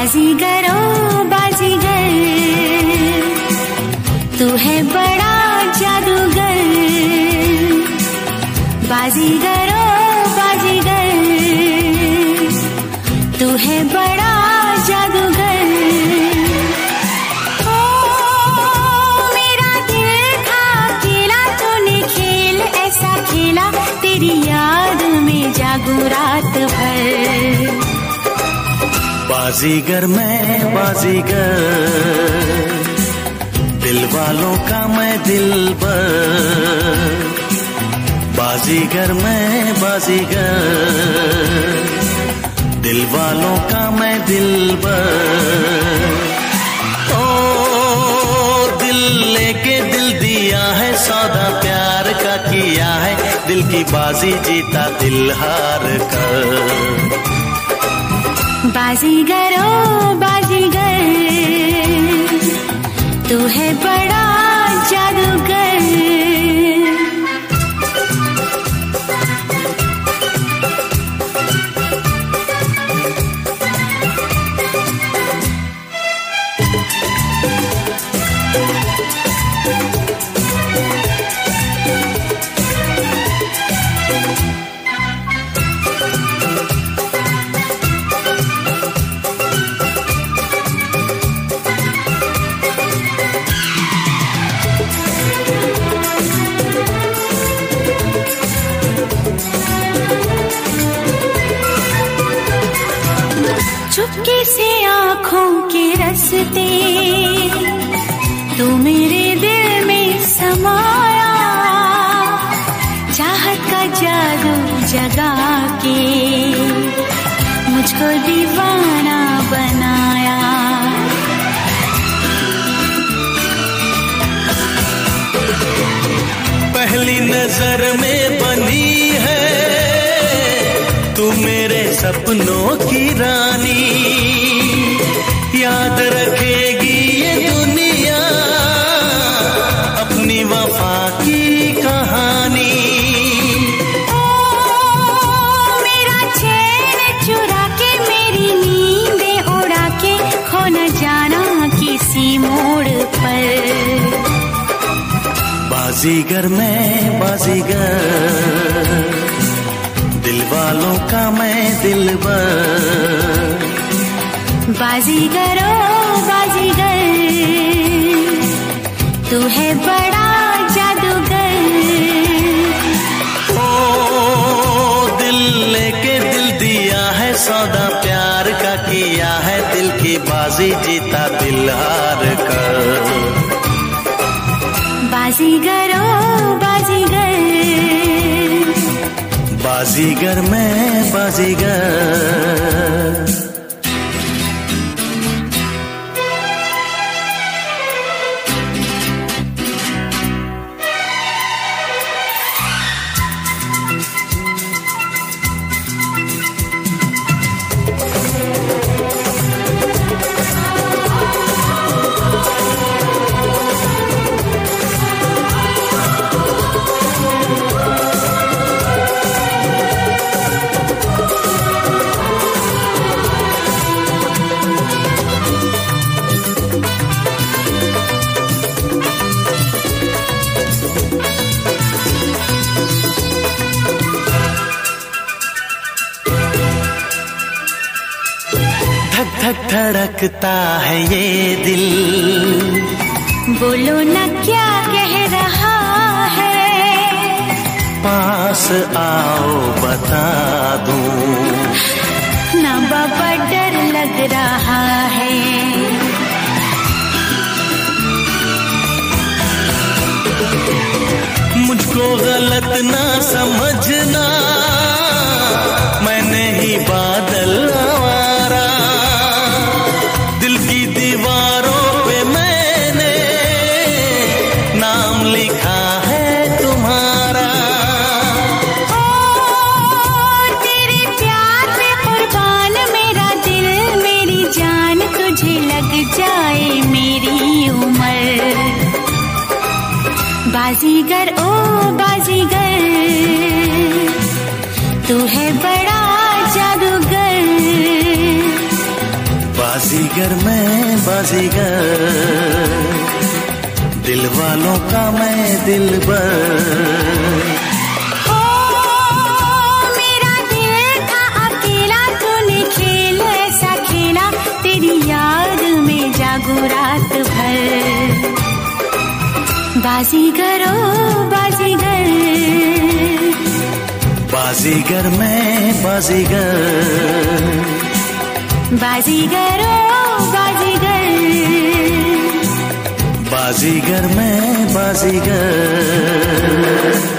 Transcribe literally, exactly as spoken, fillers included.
बाजीगर ओ बाजीगर, तू है बड़ा जादूगर। बाजीगर ओ बाजीगर, तू है बड़ा जादूगर। ओ मेरा दिल था खेला तूने खेल ऐसा खेला, तेरी याद में जागूं रात भर। बाजीगर मैं बाजीगर, दिल वालों का मैं दिलबर। बाजीगर मैं बाजीगर, दिल वालों का मैं दिलबर। ओ दिल लेके दिल दिया है, सौदा प्यार का किया है, दिल की बाजी जीता दिल हार कर। बाजीगर ओ बाजीगर, तू है बड़ा जादूगर। चुपके से आँखों के रस्ते तू मेरे दिल में समाया, चाहत का जादू जगा के मुझको दीवाना बनाया। पहली नजर में बनी है तू मेरे सपनों की रानी, याद रखेगी ये दुनिया अपनी वफा की कहानी। ओ मेरा चैन चुरा के मेरी नींदें उड़ा के, खो न जाना किसी मोड़ पर। बाजीगर मैं बाजीगर, दिल वालों का मैं दिलबर। बाजीगर ओ बाजीगर, तू है बड़ा जादूगर। ओ दिल लेके दिल दिया है, सौदा प्यार का किया है, दिल की बाजी जीता दिल हार कर। बाजीगर ओ बाजीगर, बाजीगर मैं बाजीगर। धक धक धड़कता है ये दिल, बोलो न क्या कह रहा है। पास आओ बता दूं, ना बाबा डर लग रहा है। मुझको गलत ना समझना, मैंने ही बादल आवारा, दिल की दीवारों पे मैंने नाम लिखा है तुम्हारा। ओ तेरे प्यार में कुर्बान मेरा दिल मेरी जान, तुझे लग जाए मेरी उम्र। बाजीगर ओ बाजीगर, तू है बड़ा जादूगर। बाजीगर मैं बाजीगर, दिल वालों का मैं दिलबर। ओ मेरा दिल था अकेला, तूने खेल ऐसा खेला, तेरी याद में जागूं रात भर। बाजीगर ओ बाजीगर, बाजीगर मैं बाजीगर, बाजीगर ओ बाजीगर, बाजीगर मैं बाजीगर।